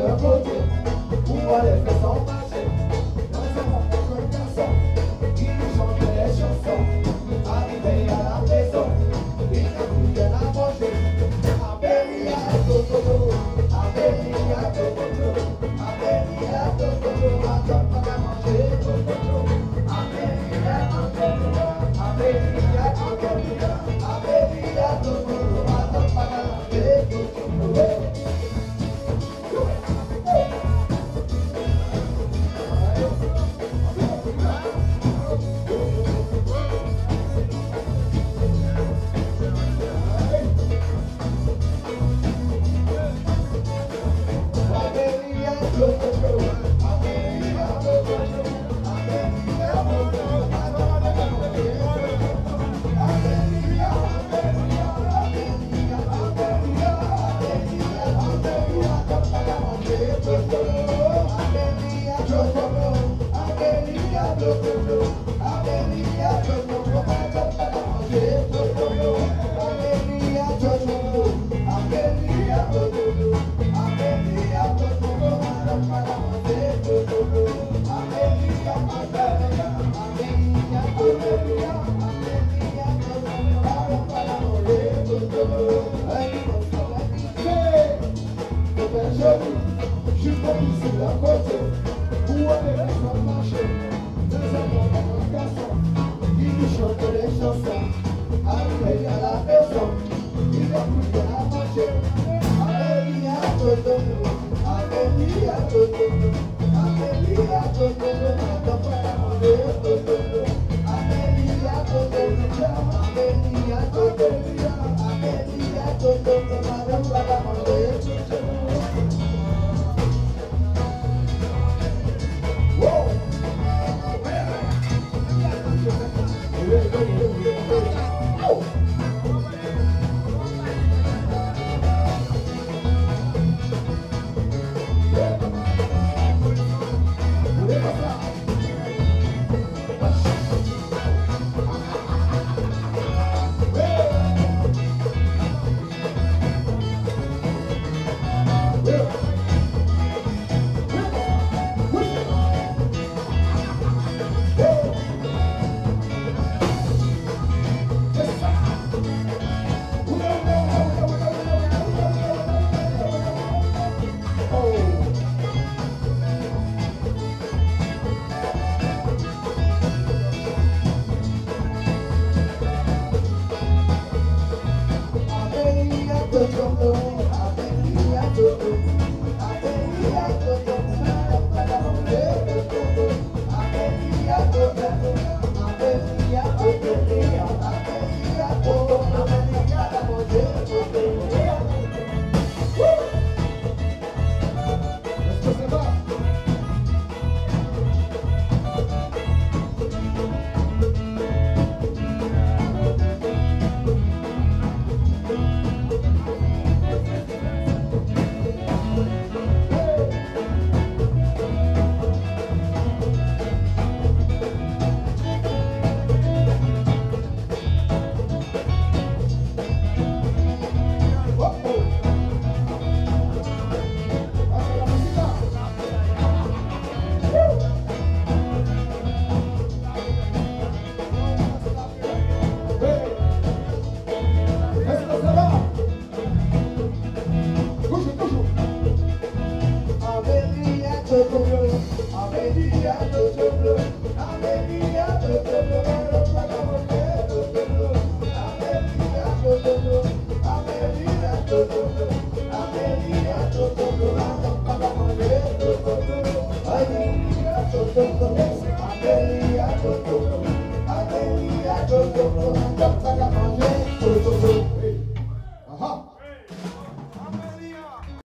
leur côté, pour aller faire son marché. Dans un moment, un garçon qui nous chante les chansons. Arrivé à la maison, il n'a plus rien à manger. Abélia Tototo, Abélia Tototo, Abélia Tototo, attends pas à manger Tototo. Abélia Tototo, Abélia Tototo, Abélia Tototo, attends pas à manger Tototo. Je suis pas ici à côté, où aller faire son marché. Dans un moment, un garçon qui nous chante les chansons. Arrivé à la maison, il n'a plus rien à manger. Abélia Tototo, Abélia Tototo, Abélia Tototo, attends pas à manger Tototo. Abélia Tototo, Abélia Tototo, Abélia Tototo, attends pas à manger Tototo. Abelia,